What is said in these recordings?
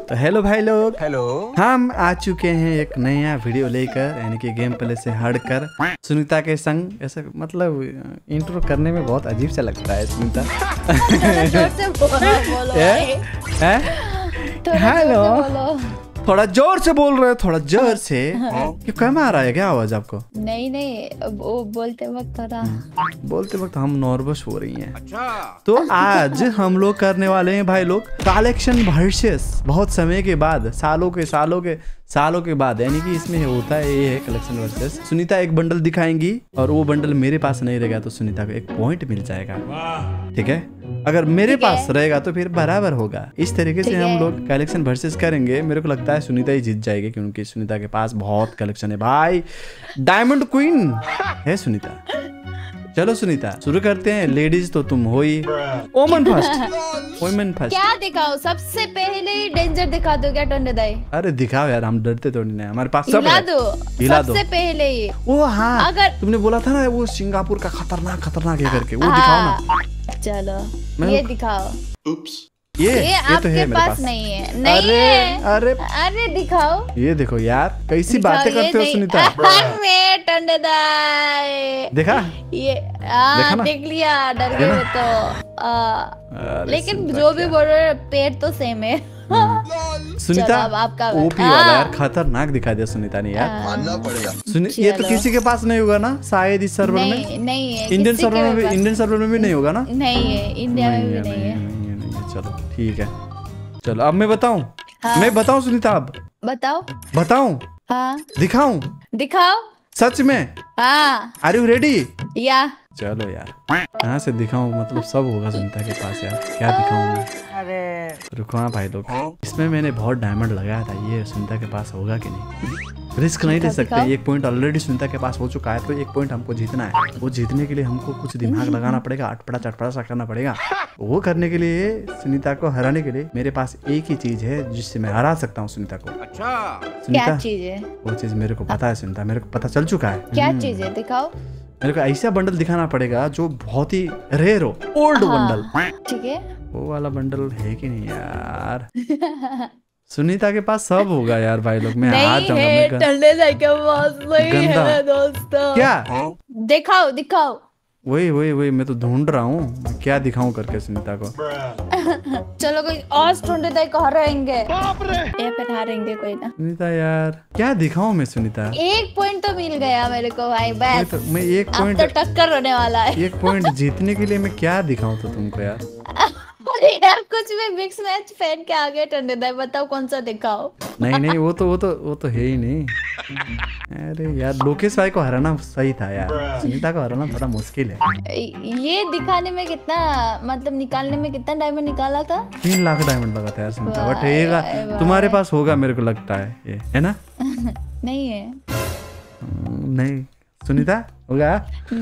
तो हेलो भाई लोग, हेलो। हम आ चुके हैं एक नया वीडियो लेकर, यानी कि गेम प्ले से हटकर सुनीता के संग। ऐसा मतलब इंट्रो करने में बहुत अजीब सा लगता है सुनीता। हेलो, थोड़ा जोर से बोल रहे हो, थोड़ा जोर से। क्यों कम आ रहा है क्या आवाज आपको? नहीं वो बोलते वक्त थोड़ा बोलते वक्त हम नर्वस हो रही हैं। अच्छा। तो आज हम लोग करने वाले हैं भाई लोग कलेक्शन वर्सेस। बहुत समय के बाद, सालों के बाद, यानी कि इसमें होता है ये है कलेक्शन वर्सेस। सुनीता एक बंडल दिखाएंगी और वो बंडल मेरे पास नहीं रहेगा तो सुनीता को एक पॉइंट मिल जाएगा, ठीक है। अगर मेरे पास रहेगा तो फिर बराबर होगा। इस तरीके से हम लोग कलेक्शन वर्सेस करेंगे। मेरे को लगता है सुनीता ही जीत जाएगी क्योंकि सुनीता के पास बहुत कलेक्शन है भाई। डायमंड क्वीन है सुनीता। चलो सुनीता शुरू करते हैं। लेडीज तो तुम हो ही। ओमन फर्स्ट। क्या दिखाओ? सबसे पहले ही डेंजर दिखा दो क्या टंडे दाई? अरे दिखाओ यार, हम डरते थोड़ी नहीं, हमारे पास सब हिला है। दो सबसे पहले ही। वो हाँ, अगर तुमने बोला था ना वो सिंगापुर का खतरनाक है करके, वो दिखाओ ना। चलो ये दिखाओ। ये आपके तो है मेरे पास नहीं है। नहीं है। अरे दिखाओ। ये देखो यार, कैसी बातें करते हो सुनीता। टंडे दाई देखा ये देखा देख लिया, डर गए तो। लेकिन जो भी बोल रहे पेट तो सेम है। सुनीता आपका ओपी वाला यार, खतरनाक दिखा दिया सुनीता ने यार। मानना पड़ेगा। ये तो किसी के पास नहीं होगा ना शायद इस सर्वर में। नहीं है। इंडियन सर्वर में भी नहीं होगा ना? नहीं है, इंडिया में भी नहीं है। चलो ठीक है। चलो अब मैं बताऊं। मैं बताऊं सुनीता, अब बताऊं? हाँ दिखाओ सच में। हाँ आर यू रेडी? या चलो यार, कहाँ से दिखाऊं? मतलब सब होगा सुनीता के पास यार, क्या दिखाऊं मैं? अरे रुको हाँ भाई लोग, इसमें मैंने बहुत डायमंड लगाया था, ये सुनीता के पास होगा कि नहीं? रिस्क नहीं ले सकते। एक पॉइंट ऑलरेडी सुनीता के पास हो चुका है, तो एक पॉइंट हमको जीतना है। वो जीतने के लिए हमको कुछ दिमाग लगाना पड़ेगा, अटपटा चटपटा सा करना पड़ेगा। वो करने के लिए, सुनीता को हराने के लिए मेरे पास एक ही चीज है जिससे मैं हरा सकता हूँ सुनीता को। अच्छा सुनीता, क्या चीज है? वो चीज मेरे को पता है सुनीता, मेरे को पता चल चुका है। क्या चीज है? दिखाओ। मेरे को ऐसा बंडल दिखाना पड़ेगा जो बहुत ही रेयर हो, ओल्ड बंडल। ठीक है, वो वाला बंडल है कि नहीं यार? सुनीता के पास सब होगा यार भाई लोग। मैं हाथ नहीं है दोस्तों। क्या दिखाओ। वही मैं तो ढूंढ रहा हूँ, क्या दिखाऊं करके सुनीता को। चलो कोई और ढूंढे तो हारेंगे या फिर हारेंगे कोई ना। सुनीता यार क्या दिखाऊं मैं सुनीता? एक पॉइंट तो मिल गया मेरे को भाई, बस। मैं एक पॉइंट तो टक्कर होने वाला है। एक पॉइंट जीतने के लिए मैं क्या दिखाऊं तो तुमको यार? अरे यार कुछ भी मिक्स मैच पहन के आगे टंडे दाई, बताओ कौन सा दिखाओ? नहीं वो तो है ही नहीं। अरे यार लोकेश भाई को हराना सही था यार, सुनीता को हराना थोड़ा मुश्किल है। ये दिखाने में कितना, मतलब निकालने में कितना डायमंड निकाला था? 3 लाख डायमंड लगा था यार सुनीता। बट रहेगा तुम्हारे पास होगा मेरे को लगता है, ये है ना? नहीं है। नहीं सुनीता होगा?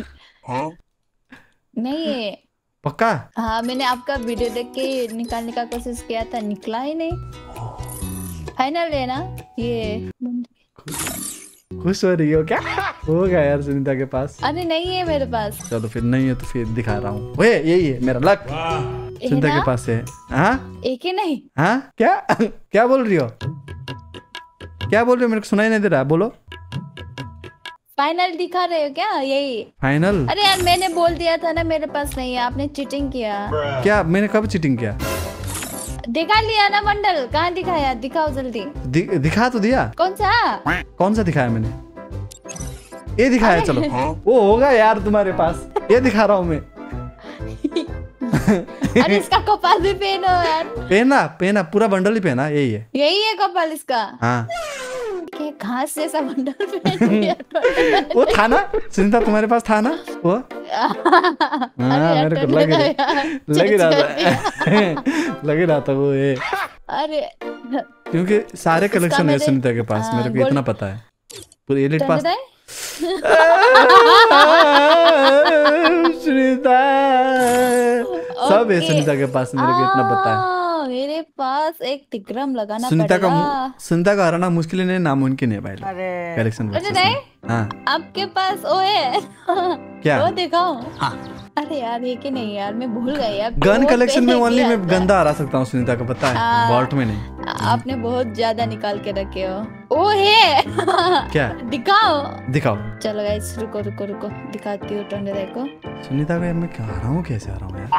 नहीं है पक्का? हाँ, मैंने आपका वीडियो देख के निकालने का कोशिश किया था, निकला ही नहीं। फाइनल है ना ये? खुश हो रही हो क्या? होगा यार सुनीता के पास। अरे नहीं है मेरे पास। चलो फिर नहीं है तो फिर दिखा रहा हूँ। यही है मेरा लक, सुनीता के पास है। हाँ एक ही नहीं। हाँ क्या बोल रही हो? मेरे को सुनाई नहीं दे रहा, बोलो। फाइनल दिखा रहे हो क्या? यही फाइनल? अरे यार मैंने बोल दिया था ना मेरे पास नहीं है, आपने चीटिंग किया। क्या? मैंने कब चीटिंग किया? दिखा लिया ना बंडल, कहाँ दिखाया? दिखाओ जल्दी। दिखा तो दिया। कौन सा दिखाया मैंने? ये दिखाया। चलो वो होगा यार तुम्हारे पास, ये दिखा रहा हूँ मैं। अरे इसका कपाल भी पहनो यार। पहना पूरा बंडल ही पहना। यही है कपाल इसका। हाँ घास जैसा बंडल पहन लिया। वो था ना सुनीता, तुम्हारे पास था ना वो? मेरे को लग ही रहा था वो ये। अरे क्योंकि सारे कलेक्शन है सुनीता के पास, मेरे को इतना पता है। पूरे एलिट पास सुनीता सब है सुनीता के पास, मेरे को इतना पता है। मेरे पास एक तिक्रम लगाना सुनीता पड़ेगा। सुनीता का हराना मुश्किल नहीं, नामुमकिन है भाई लोग। कलेक्शन अरे नहीं, हाँ आपके पास वो है क्या? वो दिखाओ। अरे यार ये कि नहीं यार, मैं भूल गई यार। गन वो कलेक्शन में पहले ओनली किया मैं था। गंदा हरा सकता हूँ सुनीता को, पता है, वॉल्ट में नहीं। आपने बहुत ज्यादा निकाल के रखे हो। वो है क्या? दिखाओ। दिखाओ। चलो गाइस रुको रुको रुको, दिखाती हूँ टोंडे को। सुनीता को यार मैं क्या आ रहा हूँ, कैसे आ रहा हूँ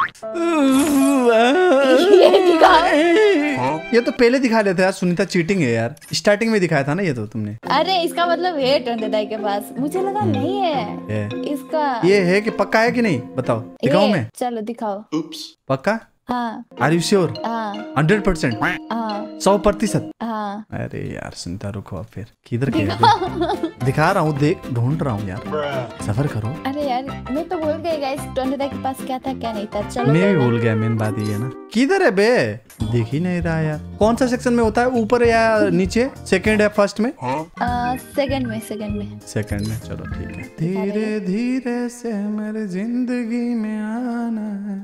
ये दिखाओ। यार? ये तो पहले दिखा लेते यार, सुनीता चीटिंग है यार, स्टार्टिंग में दिखाया था ना ये तो तुमने। अरे इसका मतलब है टोंडे के पास, मुझे लगा नहीं है है। इसका। ये है कि पक्का है कि नहीं, बताओ। दिखाऊं ये, मैं? चलो दिखाओ। पक्का? हाँ आर यू श्योर? हाँ 100%? हाँ 100%? हाँ। अरे यार सुनीता रुको, अब फिर किधर गए? दिखा रहा हूँ, देख ढूंढ रहा हूँ यार, सफर करो। अरे यार मैं तो भूल गई गाइस, टोंडे के पास क्या था क्या नहीं था। चलो मैं भी भूल गया, मेन बात ये है ना। किधर है बे? दिख ही नहीं रहा यार। कौन सा सेक्शन में होता है, ऊपर या नीचे, सेकंड या फर्स्ट में? सेकंड में सेकंड में। सेकंड में, चलो ठीक है। धीरे धीरे से मेरी जिंदगी में आना है।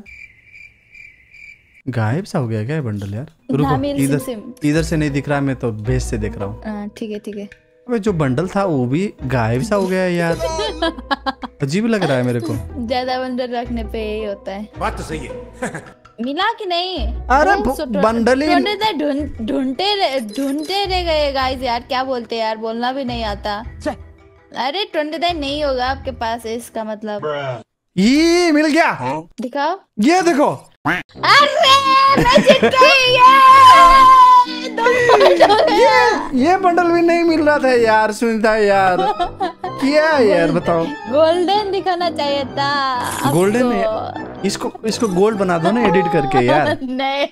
गायब सा हो गया क्या बंडल यार? रुको, नामिल इधर सिम। इधर से नहीं दिख रहा, मैं तो बेस से देख रहा हूँ। ठीक है ठीक है। अबे जो बंडल था वो भी गायब सा हो गया है यार, अजीब लग रहा है मेरे को। ज्यादा बंडल रखने पे यही होता है। बात तो सही है। मिला कि नहीं? अरे बंडल ही ढूंढते रह गए गाइस यार, क्या बोलते यार, बोलना भी नहीं आता। अरे टोंडे नहीं होगा आपके पास, इसका मतलब। ये मिल गया। दिखाओ। ये देखो। अरे मैं जीत गई। ये बंडल भी नहीं मिल रहा था यार सुनीता यार, क्या यार बताओ। गोल्डन दिखाना चाहिए था। गोल्डन है, इसको गोल्ड बना दो ना एडिट करके यार। नहीं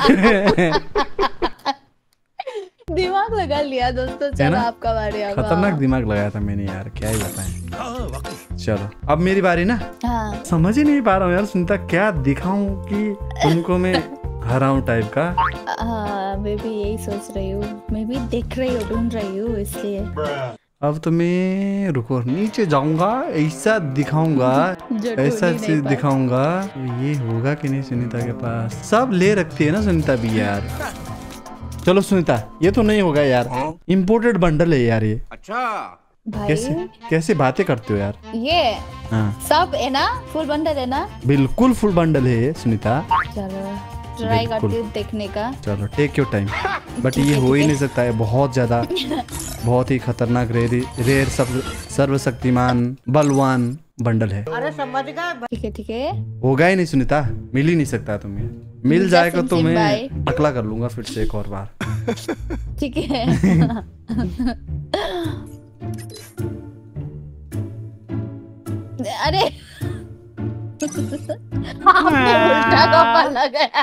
दिमाग लगा लिया दोस्तों। चलो आपका बारी। खतरनाक दिमाग लगाया था मैंने यार, क्या ही बताएं। चलो अब मेरी बारी ना। हाँ। समझ ही नहीं पा रहा हूँ यार सुनीता, क्या दिखाऊं कि तुमको मैं हराऊं टाइप का। हाँ मैं भी यही सोच रही हूँ, मैं भी देख रही हूँ, ढूंढ रही हूँ इसलिए। अब तो मैं रुको नीचे जाऊंगा, ऐसा दिखाऊंगा, ऐसा चीज दिखाऊंगा। ये होगा कि नहीं सुनीता के पास? सब ले रखती है ना सुनीता भी यार। चलो सुनीता, ये तो नहीं होगा यार, इम्पोर्टेड बंडल है यार ये। अच्छा भाई कैसे कैसे बातें करते हो यार? ये हाँ सब है ना, फुल बंडल है ना? बिल्कुल फुल बंडल है ये सुनीता। चलो ट्राई करती हूँ देखने का। चलो टेक योर टाइम। बट ये हो ही नहीं सकता है, बहुत ज्यादा, बहुत ही खतरनाक रेयर सर्वशक्तिमान बलवान बंडल है। अरे समझ गए। ठीक है ठीक है। होगा ही नहीं सुनीता, मिल ही नहीं सकता तुम्हें। मिल जाएगा तो मैं भाई। टकला कर लूंगा फिर से एक और बार। ठीक है। अरे आपने उल्टा कपड़ा लगाया।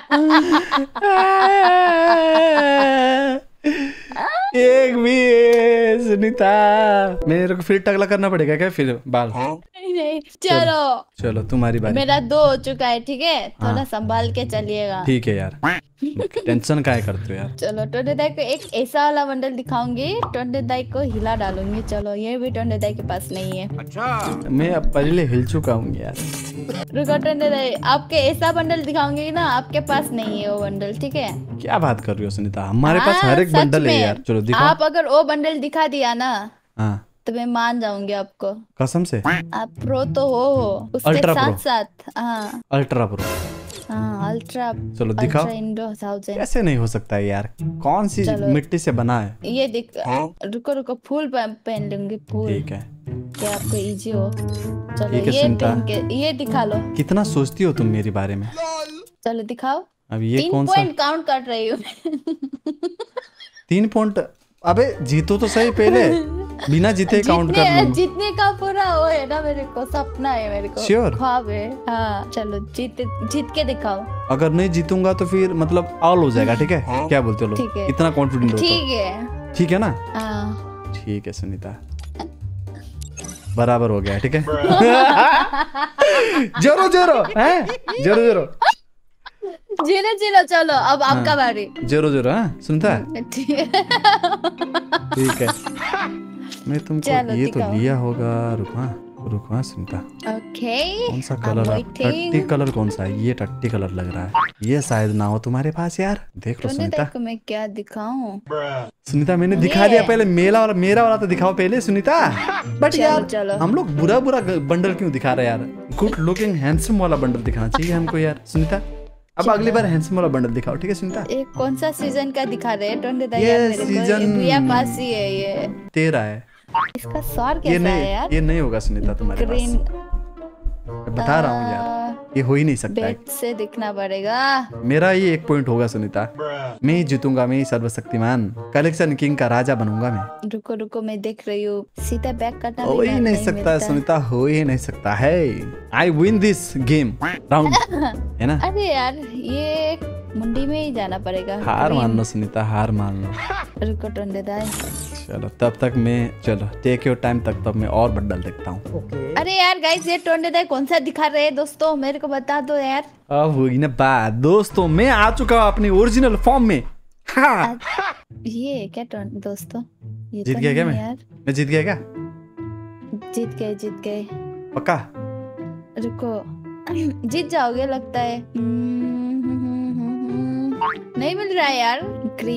एक भी सुनीता, मेरे को फिर टकला करना पड़ेगा क्या फिर बाल? नहीं चलो चलो तुम्हारी बारी। मेरा 2 हो चुका है, ठीक है, थोड़ा संभाल के चलिएगा। ठीक है यार, टेंशन काहे करते हो यार। चलो टोंडे दाई को एक ऐसा वाला बंडल दिखाऊंगी, टोंडे दाई को हिला डालूंगी। चलो ये भी टोंडे दाई के पास नहीं है। अच्छा मैं अब पहले हिल चुका हूँ यार। रुको टोंडे दाई, आपके ऐसा बंडल दिखाऊंगी ना, आपके पास नहीं है वो बंडल, ठीक है? क्या बात कर रही हो सुनीता, हमारे पास हर एक सच बंडल है में। यार। चलो दिखाओ। आप अगर वो बंडल दिखा दिया ना हाँ तो मैं मान जाऊंगी आपको। कसम से। आप प्रो तो हो उसके अल्ट्रा साथ प्रो। साथ। हाँ अल्ट्रा प्रो। हाँ अल्ट्रा। चलो दिखाओ। Ultra indo 1000। कैसे नहीं हो सकता है यार, कौन सी चलो। मिट्टी से बना है? ये दिख, रुको रुको, फूल पहन लूंगी, फूल। ठीक है, क्या आपको इजी हो। चलो ठीक है, ये सुनता। पहन के ये दिखा लो। कितना सोचती हो तुम मेरे बारे में। चलो दिखाओ। अब ये 3 कौन सा पॉइंट काउंट कर रही हूँ। 3 पॉइंट? अबे जीतो तो सही पहले, बिना जीते काउंट कर लूंगा। जीतने का पूरा वो है ना, मेरे को सपना है, मेरे को Sure? ख्वाब है। हाँ चलो जीत के दिखाओ। अगर नहीं जीतूंगा तो फिर मतलब ऑल हो जाएगा, ठीक है? क्या बोलते हो ठीक लोग, है। इतना कॉन्फिडेंट हो तो? ठीक है। ठीक है ना? हाँ ठीक है सुनीता, बराबर हो गया, ठीक है। जोरो जोरो हैं, जोरो जोरो जीरो जीरो। चलो अब आपका बारी। जोरो जोरो। हाँ सुनता है, ठीक है। ठीक है। मैं तुमको चलो, ये तो दिखाओ। लिया होगा, रुको। हाँ रुको हाँ सुनीता, ओके कौन सा कलर है? टट्टी कलर कौन सा है? ये टट्टी कलर लग रहा है, ये शायद ना हो तुम्हारे पास यार। देख लो सुनीता को मैं क्या दिखाऊं? सुनीता मैंने दिखा दिया पहले, मेरा वाला तो दिखाओ पहले सुनीता। बट यार हम लोग बुरा बंडल क्यों दिखा रहे यार? गुड लुकिंग हैंडसम वाला बंडल दिखाना चाहिए हमको यार सुनीता। अब अगली बार हैंडसम वाला बंडल दिखाओ, ठीक है सुनीता? एक कौन सा सीजन का दिखा रहे हैं? ये सीजन पास ही है, ये 13 है। इसका स्वाद कैसा है यार? ये नहीं होगा सुनीता तुम्हारे पास, बता रहा हूँ यार, ये हो ही नहीं सकता है। बेट से दिखना पड़ेगा। मेरा ये 1 पॉइंट होगा सुनीता, मैं ही जीतूंगा, मैं ही सर्वशक्तिमान कलेक्शन किंग का राजा बनूंगा मैं। रुको रुको मैं देख रही हूँ, सीधा बैक करना हो ही नहीं सकता है सुनीता, हो ही नहीं सकता है। I win this game round है ना? अरे यार ये मुंडी में ही जाना पड़ेगा। हार मान लो सुनीता, हार मान लो। रुको टोंडे दाई, चलो तब तक मैं, चलो टेक योर टाइम, तब मैं और बंडल देखता हूँ। अरे यार गाइस ये टोंडे दाई कौन सा दिखा रहे हैं दोस्तों, मेरे को बता दो यार। अब होगी ना बात दोस्तों, मैं आ चुका हूँ अपनी ओरिजिनल फॉर्म में। हाँ। ये क्या दोस्तों, ये जीत गया क्या मैं? यार मैं जीत गया क्या? जीत गए पक्का? रुको जीत जाओगे लगता है। नहीं मिल रहा है यार।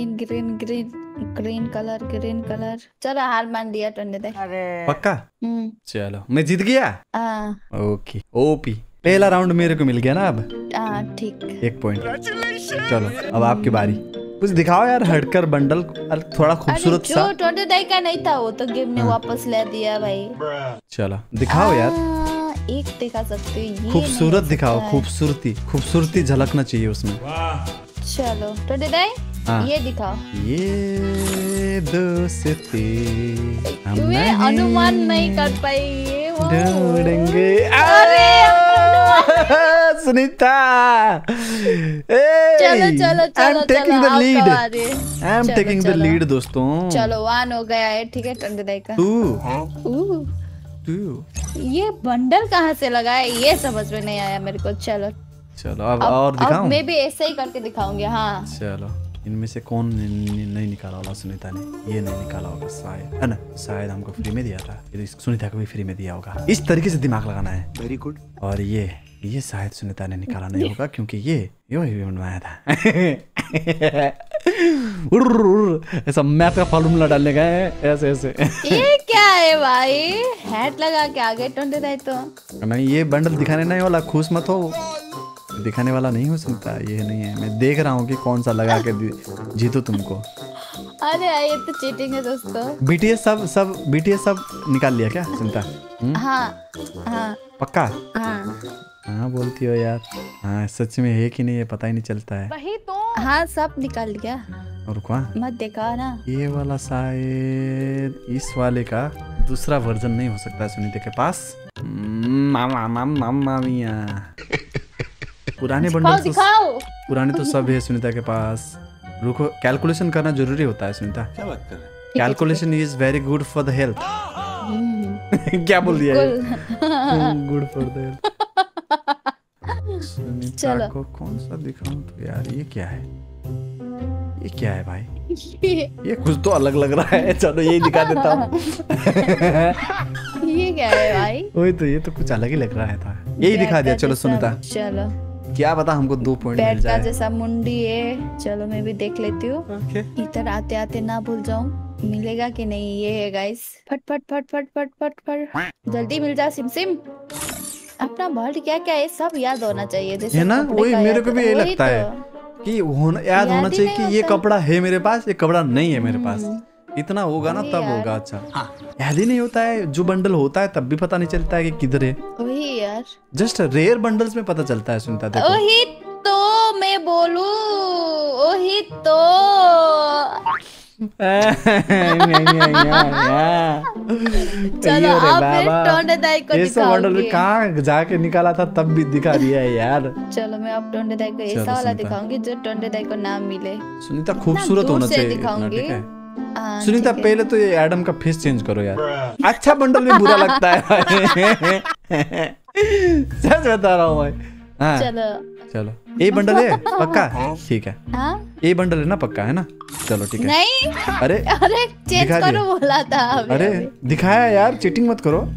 Green colour. चलो हार मान लिया टोंडे दाई। पक्का? चलो मैं जीत गया। ओके ओपी, पहला राउंड मेरे को मिल गया ना अब। ठीक, 1 पॉइंट। चलो अब आपकी बारी, कुछ दिखाओ यार हटकर बंडल, थोड़ा खूबसूरत सा। टोंडे दाई का नहीं था वो तो, गेम ने वापस ले दिया भाई। चलो दिखाओ यार, एक दिखा सकते हो, खूबसूरत दिखाओ, खूबसूरती झलकना चाहिए उसमें। चलो टोंडे दाई ये दिखाओ। ये दोस्ती हम अनुमान नहीं कर पाई ढूंढेंगे। अरे सुनीता, चलो I am taking the lead दोस्तों। चलो 1 हो गया है, ठीक है टोंडे दाई का। ये बंडल कहाँ से लगा है ये समझ में नहीं आया मेरे को। चलो अब और दिखाऊं? मैं भी ऐसे ही करके दिखाऊंगी। हाँ चलो, इनमें से कौन नहीं निकाला होगा सुनीता ने? ये नहीं निकाला होगा शायद, है ना? शायद हमको फ्री में दिया था, ये सुनीता को भी फ्री में दिया होगा। इस तरीके से दिमाग लगाना है। Very good. और ये शायद सुनीता ने निकाला नहीं होगा, क्योंकि ये बनवाया था। ऐसा मैप का फॉर्मूला डालने गए ऐसे। ये क्या है भाई, हैट लगा के आगे टोंडे दाई तो। नहीं ये बंडल दिखाने नहीं वाला, खुश मत हो, दिखाने वाला नहीं हो सकता, ये नहीं है। मैं देख रहा हूँ कि कौन सा लगा के जीतो तुमको। अरे ये तो चीटिंग है दोस्तों। BTS सब निकाल लिया क्या सुनीता? हाँ पक्का? हाँ बोलती हो यार। हाँ सच में है कि नहीं ये पता ही नहीं चलता है। वही तो। हाँ सब निकाल लिया। और मत देखा ना, ये वाला शायद इस वाले का दूसरा वर्जन नहीं हो सकता सुनीता के पास। मामा मिया, पुराने बंडल पुराने तो सब है सुनीता के पास। रुको, कैलकुलेशन करना जरूरी होता है सुनीता। क्या बात कर रहे हैं? Calculation is very good for the health. क्या बोल दिया? Good for the health. Sunita को कौन सा दिखाऊं तो यार? ये क्या है भाई? ये कुछ तो अलग लग रहा है। चलो यही दिखा देता हूँ। ये क्या है भाई? वही तो, ये तो कुछ अलग ही लग रहा था। यही दिखा दिया। चलो सुनीता, चलो क्या पता हमको 2 पॉइंट मिल जाए। का जैसा मुंडी है। चलो मैं भी देख लेती हूँ। इधर आते आते ना भूल जाऊं, मिलेगा कि नहीं। ये है गाइस, फट जल्दी मिल जा सिम। अपना बर्ड क्या है सब याद होना चाहिए, जैसे है ना? वही मेरे को भी यही लगता है कि याद होना चाहिए कि ये कपड़ा है मेरे पास, ये कपड़ा नहीं है मेरे पास। इतना होगा ना तब होगा। अच्छा याद ही नहीं होता है, जो बंडल होता है तब भी पता नहीं चलता है कि किधर है। वही यार, जस्ट रेयर बंडल्स में पता चलता है सुनता। देखो वही तो मैं बोलूं, वही तो। चलो अब टोंडे दाई को दिखाऊंगी। कहाँ जाके निकाला था तब भी दिखा दिया है यार। चलो मैं अब टोंडे दाई को ऐसा वाला दिखाऊंगी जो टोंडे दाई को नाम मिले। सुनीता खूबसूरत होना चाहिए, दिखाऊंगी। सुनीता पहले तो ये एडम का फेस चेंज करो यार। अच्छा बंडल भी बुरा लगता है। सच बता रहा हूँ भाई। चलो ये बंडल है पक्का? ठीक है। ये बंडल है ना पक्का, है ना? चलो ठीक है। नहीं अरे चेंज करो बोला था। अरे दिखाया यार, चीटिंग मत करो।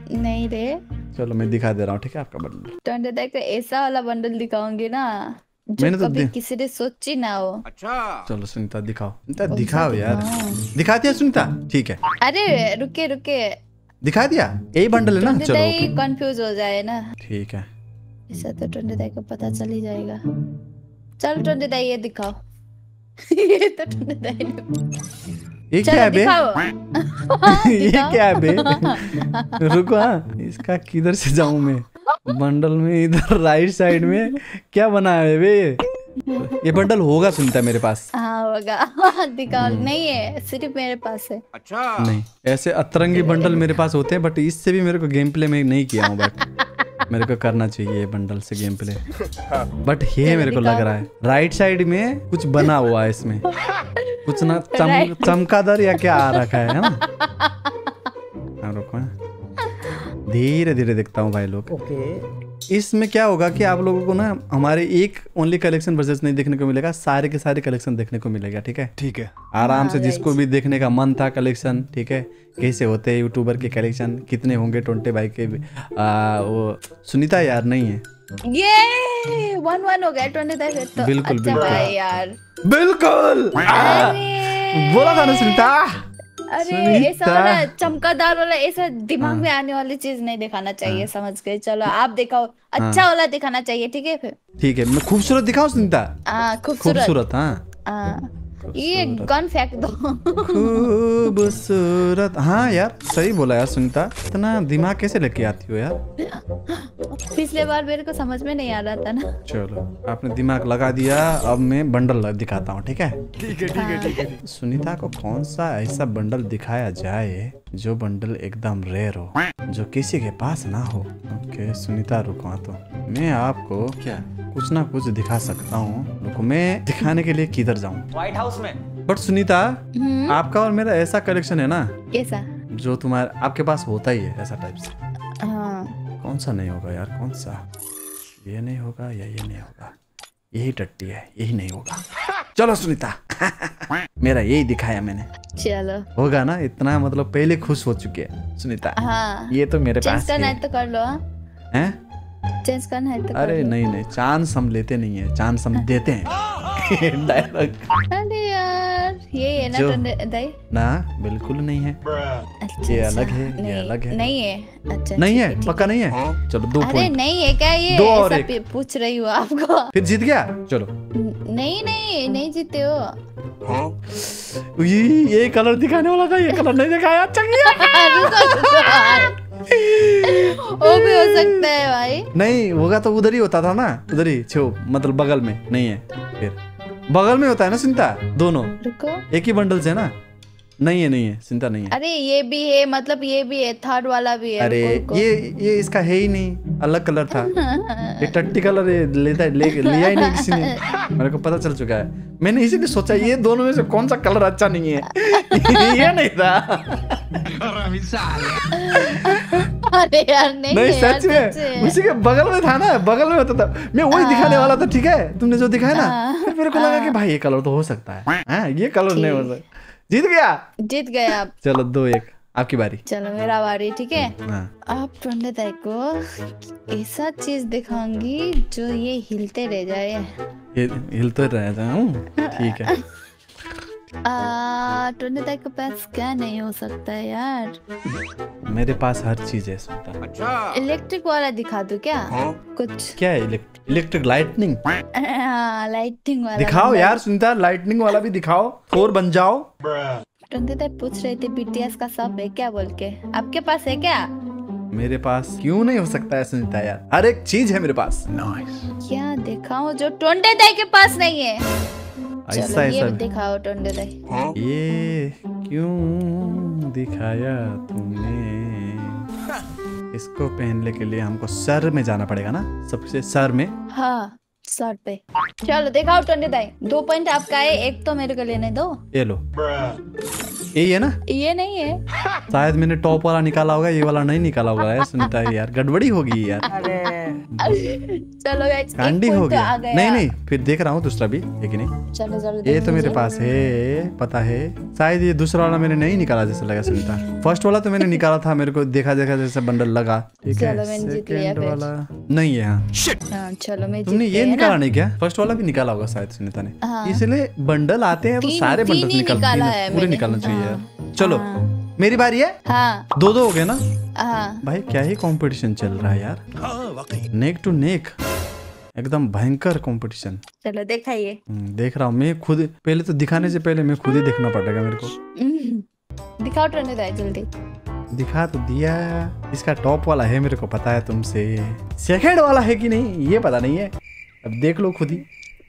नहीं रे, चलो मैं दिखा दे रहा हूँ, ठीक है आपका बंडल। ट्वेंटी दाई का ऐसा वाला बंडल दिखाऊंगी ना जो मैंने तो कभी किसी ने सोची ना हो। अच्छा चलो सुनीता दिखाओ, सुनीता कौन सा दिखाओ यार। दिखाऊं? दिखा दिया सुनीता, ठीक है अरे रुके रुके, दिखा दिया, यही बंडल है ना। ट्वेंटी चलो दाई ओके कंफ्यूज हो जाए ना, ठीक है। इससे तो ट्वेंटी दाई को पता चल ही जाएगा। चल ट्वेंटी दाई ये दिखाओ। ये तो ट्वेंटी दाई ने, ये क्या चलो है बे? दिखाओ। ये दिखाओ। क्या है बे? रुको हाँ, इसका किधर से जाऊं मैं? बंडल में इधर राइट साइड में क्या बना है बे? ये बंडल होगा सुनीता मेरे पास? हाँ होगा। दिखाओ। नहीं है, सिर्फ मेरे पास है। अच्छा नहीं, ऐसे अतरंगी बंडल मेरे पास होते हैं, बट इससे भी मेरे को गेम प्ले में नहीं किया हूँ, बट मेरे को करना चाहिए बंडल से गेम प्ले। बट ये मेरे को लग रहा है राइट साइड में कुछ बना हुआ है इसमें, कुछ ना चमकादड़ या क्या आ रखा है ना। रुको धीरे धीरे देखता हूँ भाई लोग। इसमें क्या होगा कि आप लोगों को ना हमारे एक ओनली कलेक्शन वर्सेस नहीं देखने को मिलेगा, सारे के सारे कलेक्शन देखने को मिलेगा, ठीक है। ठीक है आराम से जिसको भी देखने का मन था कलेक्शन, ठीक है, कैसे होते हैं यूट्यूबर के कलेक्शन, कितने होंगे 20 भाई के वो सुनीता यार नहीं है। ये 1-1 हो गया 20 दाई फिर तो। बिल्कुल, अच्छा बिल्कुल। भाई यार। बिल्कुल अरे बोला था ना सुनीता। अरे ऐसा सुनीता। वाला चमकदार वाला ऐसा दिमाग में आने वाली चीज नहीं दिखाना चाहिए, समझ गए। चलो आप दिखाओ, अच्छा वाला दिखाना चाहिए, ठीक है फिर। ठीक है, मैं खूबसूरत दिखाऊं सुनीता? खूबसूरत। खूबसूरत हाँ, ये गन फेंक दो। खूबसूरत हाँ यार, सही बोला यार सुनीता। इतना दिमाग कैसे लेके आती हो यार? पिछले बार मेरे को समझ में नहीं आ रहा था ना। चलो आपने दिमाग लगा दिया, अब मैं बंडल दिखाता हूँ, ठीक है। ठीक है ठीक है ठीक है। सुनीता को कौन सा ऐसा बंडल दिखाया जाए जो बंडल एकदम रेयर हो, जो किसी के पास ना हो। ओके सुनीता रुको, तो मैं आपको क्या कुछ ना कुछ दिखा सकता हूँ। रुको मैं दिखाने के लिए किधर जाऊँ? व्हाइट हाउस में। बट सुनीता आपका और मेरा ऐसा कलेक्शन है ना कैसा? जो तुम्हारे आपके पास होता ही है ऐसा टाइप से। हाँ कौन सा नहीं होगा यार, कौन सा? ये नहीं होगा या ये नहीं होगा, यही टट्टी है, यही नहीं होगा। चलो सुनीता मेरा यही दिखाया मैंने, चलो होगा ना इतना, मतलब पहले खुश हो चुके हैं सुनीता। हाँ ये तो मेरे चेंज पास करना है। है तो कर लो। हैं? चेंज करना है तो कर अरे लो। नहीं नहीं, चांस हम लेते नहीं है, चांस हम देते हैं। डायलॉग अरे यार ये है ना जो- ट्वेंटी दाई? ना बिल्कुल नहीं है, अच्छा, ये अच्छा। अलग है, ये नहीं, अलग है। नहीं है। अच्छा नहीं ठीक है, ठीक पक्का नहीं है। चलो 2 अरे पॉइंट, नहीं है क्या? ये दो और ऐसा एक। पूछ रही हूँ आपको। फिर जीत गया। चलो नहीं नहीं नहीं जीते हो। ये कलर दिखाने वाला था, ये कलर नहीं दिखाया। अच्छा किया। रुको, रुको। वो भी हो सकता है भाई। नहीं होगा तो उधर ही होता था ना, उधर ही छो, मतलब बगल में नहीं है, फिर बगल में होता है ना चिंता, दोनों रुको, एक ही बंडल से ना। नहीं है, नहीं है चिंता, नहीं है। अरे ये भी है, मतलब ये भी है, थर्ड वाला भी है। अरे रुको, ये इसका है ही नहीं, अलग कलर था। ये टट्टी कलर लेता लिया ही नहीं किसी ने, मेरे को पता चल चुका है। मैंने इसीलिए सोचा ये दोनों में से कौन सा कलर अच्छा नहीं है। ये नहीं था। अरे यार नहीं नहीं है यार, सच में सच है। उसी के बगल में था ना, बगल में होता था। मैं वही दिखाने वाला था, ठीक है, तुमने जो दिखाया ना, फिर मेरे को लगा कि भाई ये कलर तो हो सकता है। हाँ ये कलर नहीं हो सकता। जीत गया। जीत गए आप। चलो 2-1 आपकी बारी। चलो मेरा बारी, ठीक है। हाँ आप ट्वेंटी दाई को ऐसा चीज दिखाऊंगी जो ये हिलते रह जाए। हिलते रहता हूँ, ठीक है। ट्वेंटी दाई के पास क्या नहीं हो सकता है यार? मेरे पास हर चीज है सुनता। अच्छा इलेक्ट्रिक वाला दिखा दूं क्या? कुछ क्या है? इलेक्ट्रिक लाइटनिंग लाइटिंग वाला दिखाओ यार सुनता, लाइटनिंग वाला भी दिखाओ, थोर बन जाओ। ट्वेंटी दाई पूछ रहे थे बीटीएस का सब है क्या बोल के, आपके पास है क्या? मेरे पास क्यों नहीं हो सकता है सुनीता यार, हर एक चीज है मेरे पास। क्या दिखाऊं जो ट्वेंटी दाई के पास नहीं है? ऐसा चलो ये ऐसा दिखाओ ट्वेंटी दाई। ये क्यों दिखाया तुमने? इसको पहनने के लिए हमको सर में जाना पड़ेगा ना, सबसे सर में। हाँ सर पे। चलो दिखाओ ट्वेंटी दाई। 2 पॉइंट आपका है, 1 तो मेरे को लेने दो। ये लो, यही है ना? ये नहीं है। शायद मैंने टॉप वाला निकाला होगा, ये वाला नहीं निकाला होगा यार सुनीता यार, गड़बड़ी होगी यार। चलो गाइस, कांडी एक हो point तो गया। आ गया। नहीं नहीं, फिर देख रहा हूँ दूसरा भी है कि नहीं। चलो चलो ये तो मेरे पास है, पता है। शायद ये दूसरा वाला मैंने नहीं निकाला जैसे लगा सुनीता। फर्स्ट वाला तो मैंने निकाला था, मेरे को देखा देखा जैसे बंडल लगा। ठीक है, चलो, मैंने जीत लिया सेकंड फिर। वाला नहीं है। हाँ, हाँ, चलो मैं तुमने जीत ये गई, है निकाला ना? नहीं क्या? फर्स्ट वाला भी निकाला होगा शायद सुनीता ने। हाँ। इसलिए बंडल आते हैं तो तीन- सारे तीन बंडल ही निकाला है पूरे मैंने। निकालना चाहिए हाँ। यार। चलो हाँ। मेरी बारी है। हाँ 2-2 हो गए ना हाँ। भाई। क्या ही कंपटीशन चल रहा है यार, नेक टू नेक, एकदम भयंकर कंपटीशन। चलो दिखाइए। देख रहा हूँ मैं खुद। पहले तो दिखाने से पहले मैं खुद ही देखना पड़ेगा मेरे को। दिखाओ ट्रेंड है जल्दी। दिखा तो दिया। इसका टॉप वाला है, मेरे को पता है तुमसे। सेकंड वाला है कि नहीं ये पता नहीं है, अब देख लो खुद ही।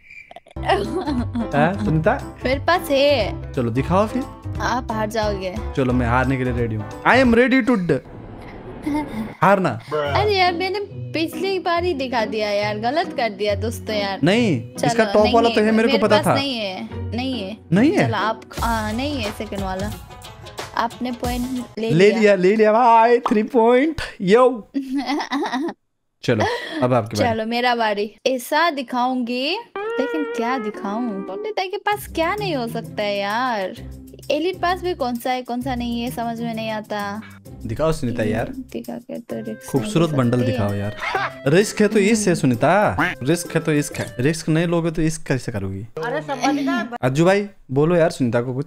सुनीता मेरे पास है। चलो दिखाओ फिर। आप हार जाओगे। चलो मैं हारने के लिए रेडी हूँ। आई एम रेडी टू हारना। अरे यार मैंने पिछली बार ही दिखा दिया यार, गलत कर दिया दोस्तों यार। नहीं, चलो, इसका टॉप नहीं वाला है, तो है, मेरे को पता पास था। नहीं है, नहीं है। नहीं है? चलो आप नहीं है सेकंड वाला। आपने पॉइंट ले लिया भाई। 3 पॉइंट यो। चलो अब आपकी बारी। चलो मेरा बारी। ऐसा दिखाऊंगी, लेकिन क्या दिखाऊं? टोटेदाई के पास क्या नहीं हो सकता है यार। एलिट पास भी कौन सा है कौन सा नहीं है समझ में नहीं आता। दिखाओ सुनीता यार, दिखा के तो रिस्क खूबसूरत नहीं ले बंडल सकती। दिखाओ यार। रिस्क है तो इससे सुनीता, रिस्क है तो इश्क है। रिस्क नहीं लोगे तो इश्क कैसे करोगी? अज्जू भाई बोलो यार सुनीता को कुछ।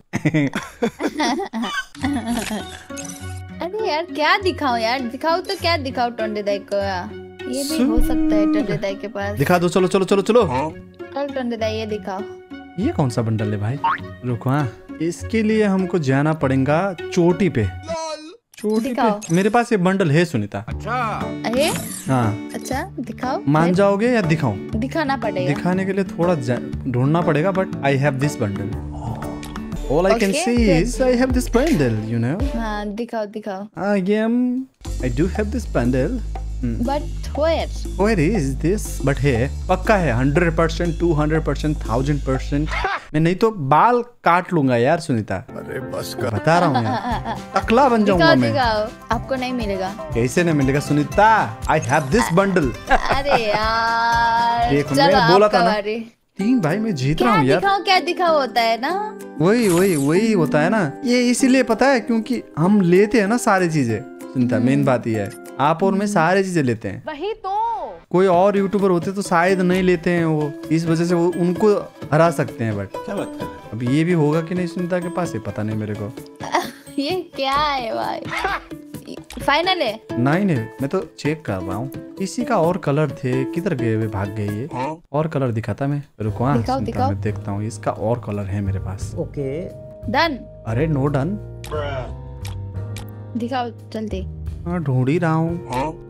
अरे यार क्या दिखाऊं यार, दिखाओ तो क्या दिखाओ टोंडेदाई को यार? ये भी हो सकता है टोंडेदाई के पास। दिखा दो। चलो चलो चलो चलो। चल टोंडेदाई ये दिखाओ। ये कौन सा बंडल है भाई? रुको, हाँ इसके लिए हमको जाना पड़ेगा चोटी पे। चोटी दिखाओ। पे मेरे पास ये बंडल है सुनीता। अरे हाँ, अच्छा दिखाओ। मान जाओगे या दिखाऊं? दिखाना पड़ेगा। दिखाने के लिए थोड़ा ढूंढना पड़ेगा, but I have this bundle. All I can Okay, see then. is I have this bundle, you know. हाँ दिखाओ दिखाओ। I do have this bundle. But where? Where is this? But है, पक्का है 100%, 200%, 1000%। मैं नहीं तो बाल काट लूंगा यार सुनीता। अरे बस कर, बता रहा हूँ यार, टकला बन जाऊंगा दिखाओ मैं। दिखाओ। आपको नहीं मिलेगा। कैसे नहीं मिलेगा Sunita? I have this bundle। अरे यार देखो, चलो मैं बोला आपका था ना। बारी। 3 भाई मैं जीत रहा हूँ यार। क्या दिखाओ होता है ना। वही होता है ना। ये इसीलिए पता है क्योंकि हम लेते हैं ना सारी चीजें सुनीता। मेन बात ये है, आप और मैं सारी चीजें लेते हैं। वही तो। कोई और यूट्यूबर होते तो शायद नहीं लेते हैं वो, इस वजह से वो उनको हरा सकते हैं। बट क्या बात कर, अब ये भी होगा कि नहीं सुनीता के पास, ये पता नहीं मेरे को। ये क्या है भाई? फाइनल है। नहीं, मैं तो चेक कर रहा हूँ। इसी का और कलर थे, किधर गए वे, भाग गए ये। और कलर दिखाता मैं, रुको। हाँ दिखाओ, सुनीता, दिखाओ। मैं देखता हूँ। इसका और कलर है मेरे पास। डन। अरे नो डन। दिखाओ जल्दी। हाँ ढूंढ ही रहा हूँ।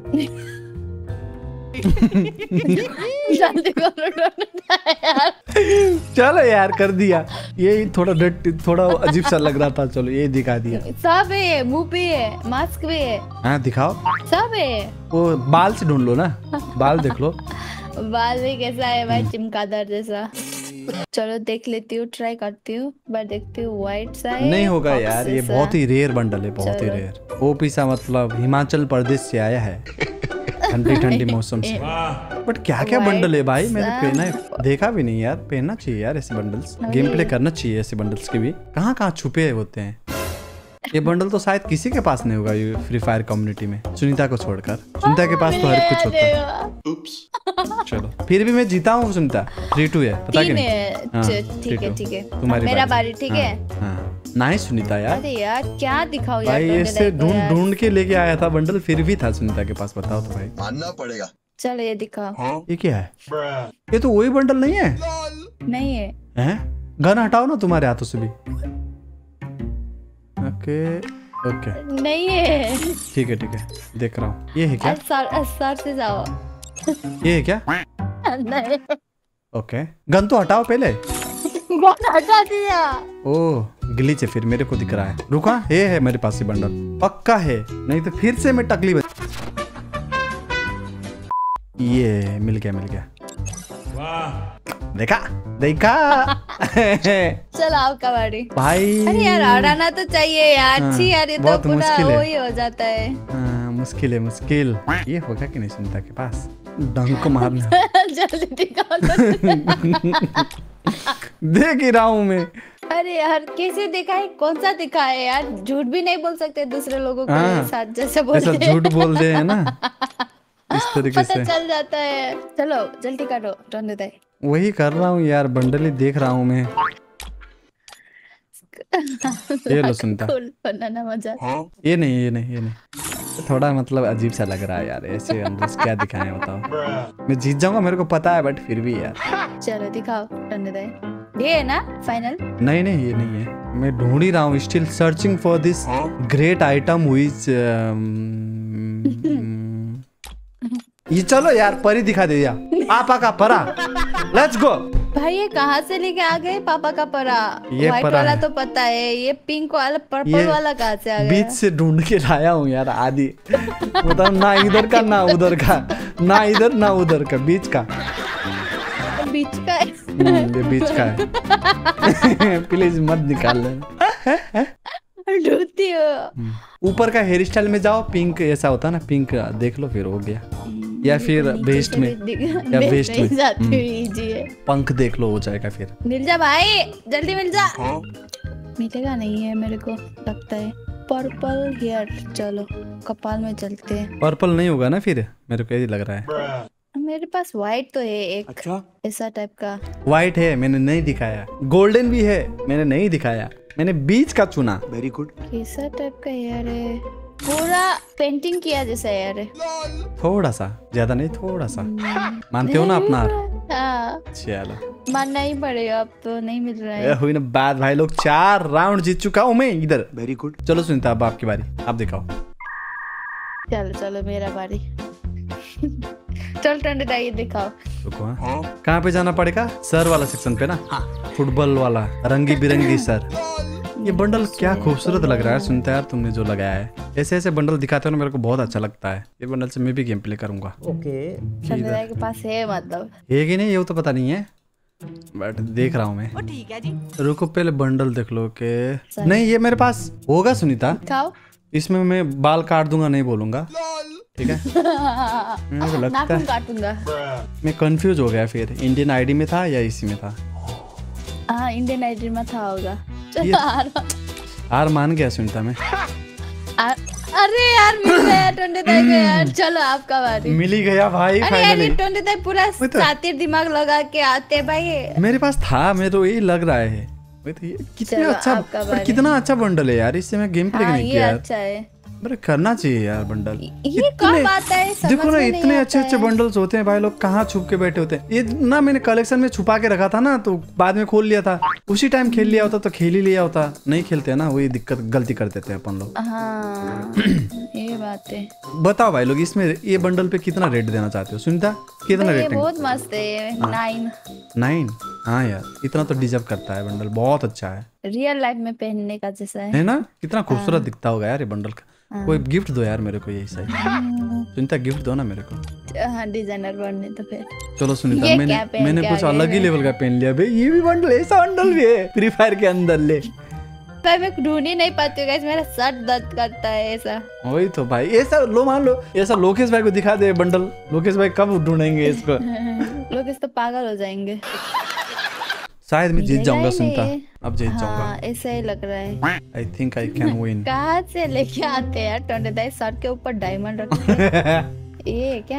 जल्दी करो यार। चलो यार कर दिया। ये थोड़ा अजीब सा लग रहा था। चलो ये दिखा दिया। सब है, मुंह पे है, मास्क पे है, हाँ दिखाओ। सब है। वो बाल से ढूंढ लो ना, बाल देख लो। बाल भी कैसा है भाई, चमगादड़ जैसा। चलो देख लेती हूँ, ट्राई करती हूँ, पर देखती हूँ व्हाइट सा है। नहीं होगा fox यार, ये जैसा। बहुत ही रेयर बंडल है, बहुत ही चलो। रेयर। ओपी सा मतलब हिमाचल प्रदेश से आया है, ठंडी ठंडी मौसम से। बट क्या क्या बंडल है भाई, मैंने पहना है देखा भी नहीं यार। पहनना चाहिए यार ऐसे बंडल्स, गेम प्ले करना चाहिए ऐसे बंडल्स के भी। कहाँ कहाँ छुपे होते हैं ये बंडल, तो शायद किसी के पास नहीं होगा ये फ्री फायर कम्युनिटी में, सुनीता को छोड़कर। सुनीता के पास तो हर कुछ होता है। चलो फिर भी मैं जीता हूँ सुनीता। 3-2 है, पता कि नहीं? हाँ, ठीक है 3-2। ठीक है। तुम्हारी मेरा बारी, ठीक है। हाँ नाइस सुनीता यार। अरे यार क्या दिखाओ यार, भाई टोंडेदाई ऐसे को यार। ढूंढ के लेके आया था बंडल, फिर भी था सुनीता के पास। बताओ तो भाई, मानना पड़ेगा। चलो ये दिखाओ। ये क्या है? ये तो वही बंडल नहीं है। नहीं है। हैं? गन हटाओ ना तुम्हारे हाथों से भी। ओके नहीं है। ठीक है देख रहा हूँ। ये है क्या? सर से जाओ। ये है क्या? नहीं, ओके गन तो हटाओ पहले। कौन हटा दिया? ओह ग्लिच है फिर, मेरे को दिख रहा है। रुका, ये है मेरे पास ये बंडल, पक्का है, नहीं तो फिर से मैं टकली ये मिल गया। देखा चलो आपका बारी। भाई। अरे यार हटाना तो चाहिए यार। हाँ, छी यार, ये तो बहुत पूरा मुश्किल है। वही हो जाता है। मुश्किल है। ये होगा कि नहीं सुनीता के पास? डंक मारना। जल्दी दिखाओ। देख ही रहा हूँ मैं। अरे यार कैसे दिखाए, कौन सा दिखाए यार, झूठ भी नहीं बोल सकते दूसरे लोगों के हाँ, साथ जैसे ऐसा बोलते हैं। झूठ बोल रहे हैं ना इस तरीके पता से। चल जाता है। चलो जल्दी काटो, टर्न देता है। वही कर रहा हूँ यार, बंडल ही देख रहा हूँ मैं। ये लो सुनता। फुल बनाना मजा। ये नहीं, ये नहीं, ये नहीं, थोड़ा मतलब अजीब सा लग रहा है यार, ऐसे अंदर से क्या दिखाएं बताओ। मैं जीत जाऊंगा मेरे को पता है, बट फिर भी यार। चलो दिखाओ, टर्न देता है। ये है ना फाइनल? नहीं नहीं, ये नहीं है। मैं ढूंढ ही रहा हूँ, still searching for this great item which ये। चलो यार, परी दिखा दे दिया, पापा का परा। Let's go. भाई ये कहाँ से लेके आ गए पापा का परा? ये व्हाइट परा वाला है। तो पता है, ये पिंक वाला, ये पर्पल वाला कहाँ से आ गया? बीच से ढूंढ के लाया हूँ यार, आदि मतलब ना इधर का ना उधर का, ना इधर ना उधर का, बीच का। बीच का है। ये बीच का है। प्लीज मत निकाल लेना। ढूंढती हो। ऊपर का हेयर स्टाइल में जाओ, पिंक ऐसा होता है ना, पिंक देख लो फिर हो गया। या फिर वेस्ट में, या वेस्ट में जाती इजी है। पंख देख लो, हो जाएगा फिर। मिल जा भाई, जल्दी मिल जा। मिलेगा नहीं है मेरे को लगता है। पर्पल हेयर, चलो कपाल में चलते हैं। पर्पल नहीं होगा ना फिर, मेरे को यही लग रहा है। मेरे पास व्हाइट तो है एक। अच्छा? ऐसा टाइप का। व्हाइट है, मैंने नहीं दिखाया। गोल्डन भी है, मैंने नहीं दिखाया। मैंने बीच का चुना। Very good. कैसा टाइप का हेयर है? पूरा पेंटिंग किया जैसा हेयर है। थोड़ा सा, ज्यादा नहीं, थोड़ा सा। मानते हो ना अपना? हाँ, चलो मानना ही पड़ेगा, अब तो नहीं मिल रहा ये है। हुई ना बात भाई लोग। 4 राउंड जीत चुका हूँ मैं इधर। Very good. चलो सुनीता, अब आपकी बारी, आप दिखाओ। चलो चलो मेरा बारी। चल टर्न बताइए, दिखाओ। रुको, हाँ। कहाँ पे जाना पड़ेगा? सर वाला सेक्शन पे ना, फुटबॉल वाला रंगी बिरंगी सर। ये बंडल क्या खूबसूरत लग रहा है सुनता यार, तुमने जो लगाया है। ऐसे ऐसे बंडल दिखाते हो ना, मेरे को बहुत अच्छा लगता है। ये बंडल से मैं भी गेम प्ले करूंगा। संजय के पास है मतलब? है कि नहीं ये तो पता नहीं है, बट देख रहा हूँ मैं। ठीक है जी। रुको पहले बंडल देख लो के। नहीं, ये मेरे पास होगा सुनीता। दिखाओ। इसमें मैं बाल काट दूंगा, नहीं बोलूंगा, ठीक है? मेरे को लगता नाखून है काटूंगा। मैं कंफ्यूज हो गया फिर, इंडियन आईडी में था या इसी में था। हाँ, इंडियन आइडल में था होगा। ये- हार मान गया सुनीता मैं। अरे यार मिल गया टोंडे ताई को यार। चलो आपका बारी। मिल ही गया भाई अरे यार फाइनली। ये टोंडे ताई पूरा वही तो। सातिर दिमाग लगा के आते भाई। मेरे पास था, मेरे तो यही लग रहा है। वही तो, ये कितना चलो, अच्छा, आपका पर बारी। कितना अच्छा बंडल है यार, इससे मैं गेम प्ले हाँ नहीं ये किया यार। अच्छा है। बड़े करना चाहिए यार बंडल। ये कब आता है समझ देखो ना, में नहीं इतने आता अच्छे अच्छे है। बंडल्स होते हैं भाई, लोग कहाँ छुप के बैठे होते हैं। ये ना मैंने कलेक्शन में छुपा के रखा था ना, तो बाद में खोल लिया था। उसी टाइम खेल लिया होता तो खेल ही लिया होता। नहीं खेलते हैं ना, वही दिक्कत, गलती कर देते हैं अपन लोग। हाँ ये बात है। बताओ भाई लोग, इसमें ये बंडल पे कितना रेट देना चाहते हो सुनीता? कितना ये रेटिंग? बहुत मस्त है। 9 9? हाँ यार, इतना तो डिजर्व करता है बंडल, बहुत अच्छा है। रियल लाइफ में पहनने का जैसा है। है ना? कितना खूबसूरत दिखता होगा यार ये बंडल का। कोई गिफ्ट दो यार मेरे को, यही सही। सुनीता गिफ्ट दो ना मेरे को। हाँ डिजाइनर बनने तो फिर। चलो सुनीता, ये मैंने क्या पहन मैंने के कुछ आ गए अलग ही हैं? लेवल का पहन लिया भाई। ये भी बंडल, ऐसा बंडल भी है फ्री फायर के अंदर। ले पर मैं ढूंढ ही नहीं पाती हूँ guys, मेरा सर दर्द करता है ऐसा। वही तो भाई, ऐसा लो, मान लो ऐसा लोकेश भाई को दिखा दे बंडल। लोकेश भाई कब ढूंढेंगे इसको? लोग इस तो पागल हो जाएंगे। शायद मैं जीत मिलेगा जाऊंगा ही सुनीता, नहीं। अब जीत हाँ जाऊंगा। ऐसा ही लग रहा है। I think I can win. कहाँ से लेके आते हैं यार टोंडे दाई, सर के ऊपर डायमंड रखे। ये क्या?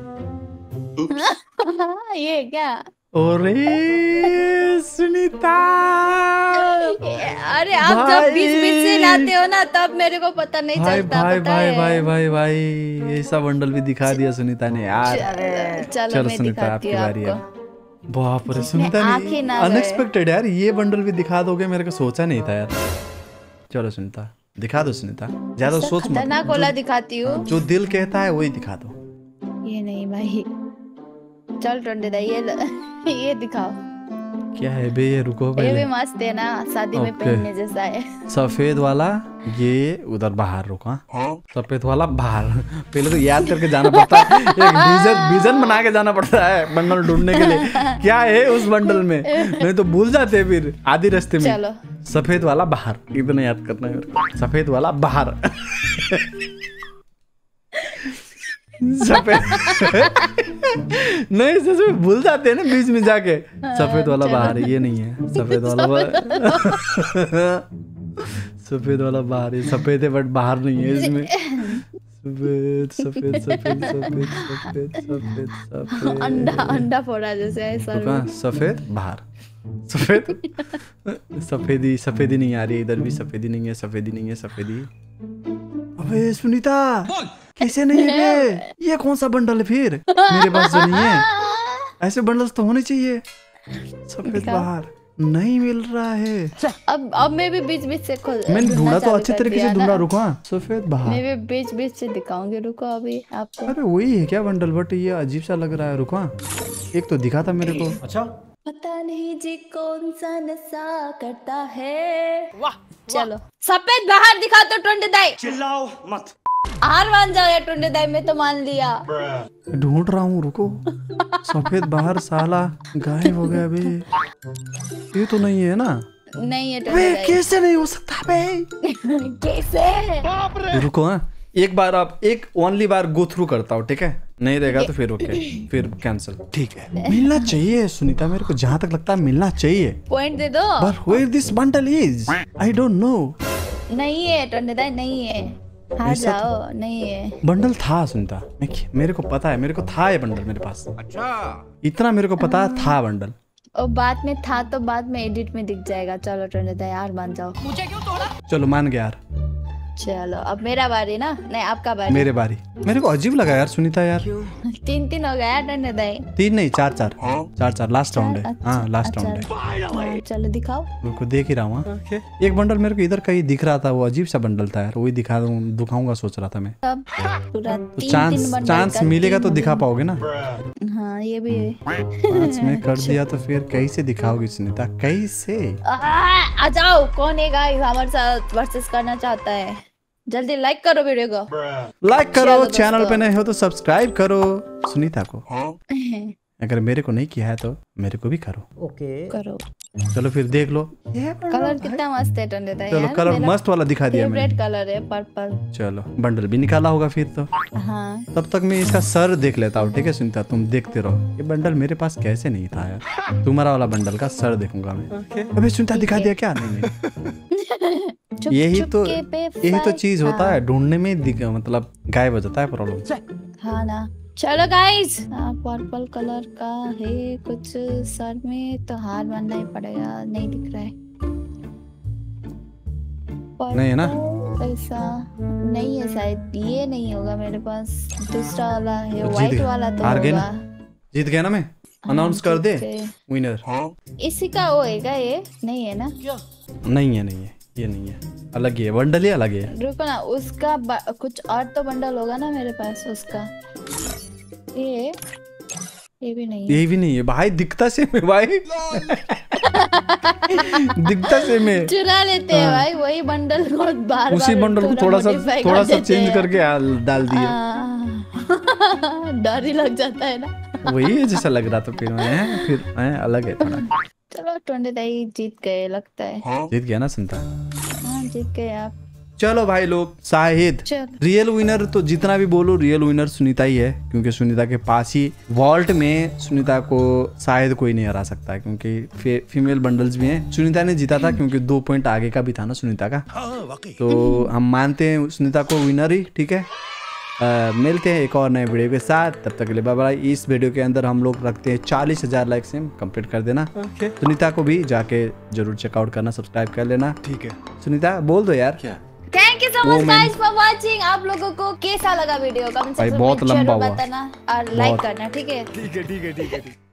ये क्या? ओरे सुनीता, अरे आप जब बीच बीच से लाते हो ना, तब मेरे को पता नहीं भाई चलता। भाई पता भाई है? भाई भाई भाई, ऐसा बंडल भी दिखा दिया सुनीता ने यार। चलो चलो मैं सुनीता, दिखाती आपकी हूँ बारी है। आपको। बाप रे जिसमें सुनीता आँखें ने ना गए। अनएक्सपेक्टेड यार, ये बंडल भी दिखा दोगे, मेरे को सोचा नहीं था यार। चलो सुनीता, दिखा दो सुनीता, ज्यादा सोच मत। खतरनाक वाला दिखाती हूँ। जो दिल कहता है वही दिखा दो। ये नहीं भाई, चल टोंडे दाई ये दिखाओ। क्या है बे ये? रुको ये पहले। भी मस्त है ना, शादी में ओके। पहनने जैसा है। सफेद वाला ये उधर बाहर, रुको। हाँ? सफेद वाला बाहर। पहले तो याद करके जाना पड़ता है, एक विजन बना के जाना पड़ता है बंडल ढूंढने के लिए, क्या है उस बंडल में। नहीं तो भूल जाते हैं फिर आधी रास्ते में। चलो सफेद वाला बाहर, इतना याद करना है मेरे को। सफेद वाला बाहर। सफेद नहीं सच में भूल जाते हैं ना बीच में जाके। सफेद वाला बाहर है, ये नहीं है सफेद वाला सफेद वाला बाहर है, सफेद है बट बाहर नहीं है इसमें। सफेद सफेद सफेद सफेद सफेद सफेद सफेद अंडा फोड़ा जैसे ऐसा। सफेद बाहर, सफेद सफेदी नहीं आ रही, इधर भी सफेदी नहीं है, सफेदी नहीं है, सफेदी। अबे सुनीता कैसे नहीं है ये कौन सा बंडल है फिर मेरे पास जो नहीं है? ऐसे बंडल्स तो होने चाहिए। सफेद बाहर नहीं मिल रहा है। अब मैं भी बीच बीच से खोल, मैंने ढूंढा तो अच्छे तरीके से ढूंढा। रुको सफेद बाहर, मैं भी बीच बीच से दिखाऊंगी। रुको अभी आपको। अरे वही है क्या बंडल, बट ये अजीब सा लग रहा है। रुको एक तो दिखा था मेरे को। अच्छा पता नहीं जी कौन सा नशा करता है। वाह चलो सफेद बाहर दिखा तो टुंडे दाई। चिल्लाओ मत। हार मान जाओ टुंडे दाई, मैं तो मान लिया। ढूंढ रहा हूँ रुको। सफेद बाहर साला गायब हो गया अभी। ये तो नहीं है ना? नहीं है टुंडे दाई। कैसे नहीं हो सकता बे? कैसे? रुको एक बार आप एक ओनली बार गो थ्रू करता हूँ, ठीक है? नहीं रहेगा तो फिर ओके, फिर कैंसिल। ठीक है मिलना चाहिए सुनीता, मेरे को जहाँ तक लगता है मिलना चाहिए। पॉइंट दे दो। But where this bundle is? I don't know. नहीं है टुंडे दाई, नहीं है। हार जाओ, नहीं है। बंडल था सुनीता, मेरे को पता है, मेरे को था ये बंडल मेरे पास। अच्छा इतना मेरे को पता था बंडल। और बाद में था तो बाद में एडिट में दिख जाएगा। चलो टुंडे दाई यार मान जाओ। मुझे क्यों तोड़ा? चलो मान गया यार। चलो अब मेरा बारी ना? नहीं आपका बारी। मेरे बारी। मेरे को अजीब लगा यार सुनीता यार। 3-3 हो गया टुंडे दाई। 3 नहीं 4-4 लास्ट राउंड है। हाँ लास्ट राउंड है। चलो दिखाओ। मेरे देख ही रहा हूँ। एक बंडल मेरे को इधर कहीं दिख रहा था, वो अजीब सा बंडल था यार, वही दिखाऊंगा सोच रहा था मैं। पूरा तो चांस मिलेगा तो दिखा पाओगे ना? हाँ ये भी है। 5 में कर दिया तो फिर कैसे दिखाओगी सुनीता, कैसे? आ जाओ, कौन है गाइस हमारे साथ वर्सेस करना चाहता है? जल्दी लाइक करो वीडियो को। लाइक करो, चैनल पे नए हो तो सब्सक्राइब करो। सुनीता को अगर मेरे को नहीं किया है तो मेरे को भी करो। ओके करो। चलो फिर देख लो। कलर कितना मस्त है टुंडे दाई। चलो कलर मस्त वाला दिखा दिया मैंने। फेवरेट कलर है पर्पल। चलो बंडल भी निकाला होगा फिर तो। हाँ तब तक मैं इसका सर देख लेता हूँ, ठीक है सुनीता? तुम देखते रहो। ये बंडल मेरे पास कैसे नहीं था यार? तुम्हारा वाला बंडल का सर देखूंगा मैं। अबे सुनीता दिखा दिया क्या? नहीं यही तो चीज होता है, ढूंढने में मतलब गायब हो जाता है प्रॉब्लम। हाँ ना। चलो गाइस पर्पल कलर का है कुछ सर में, तो हार मानना ही पड़ेगा। नहीं दिख रहा है। नहीं है ना? ऐसा नहीं है शायद, ये नहीं होगा मेरे पास। दूसरा वाला है तो व्हाइट वाला तो हार गए होगा। ना? जीत गया ना मैं? अनाउंस कर दे विनर। इसी का होएगा ये? नहीं है ना? नहीं है ये नहीं है, अलग ही है बंडल, ही अलग है। रुको ना, उसका कुछ और तो बंडल होगा ना मेरे पास उसका। ये भी नहीं है। ये भी नहीं है भाई, दिखता से में भाई। दिखता से में चुरा लेते हैं भाई वही बंडल को, बार उसी बंडल को थोड़ा सा चेंज करके डाल दिए। डर ही लग जाता है ना। वही जैसा लग रहा था फिर मैं अलग है थोड़ा। चलो टुंडे दाई जीत गए लगता है। जीत गया ना सुनता? हाँ जीत गए आप। चलो भाई लोग, शाहिद रियल विनर तो जितना भी बोलो रियल विनर सुनीता ही है, क्योंकि सुनीता के पास ही वॉल्ट में सुनीता को शायद कोई नहीं हरा सकता है, क्योंकि फीमेल बंडल्स भी हैं। सुनीता ने जीता था क्योंकि 2 पॉइंट आगे का भी था ना सुनीता का। तो हम मानते हैं सुनीता को विनर ही, ठीक है? मिलते हैं एक और नए वीडियो के साथ, तब तक के लिए बाय बाय। इस वीडियो के अंदर हम लोग रखते हैं 40,000 लाइक से कंप्लीट कर देना। सुनीता को भी जाके जरूर चेकआउट करना, सब्सक्राइब कर लेना, ठीक है? सुनीता बोल दो यार। Thank you so much guys for watching. आप लोगों को कैसा लगा वीडियो? कमेंट सेक्शन में बहुत लंबा हुआ बताना और लाइक करना, ठीक है? ठीक है।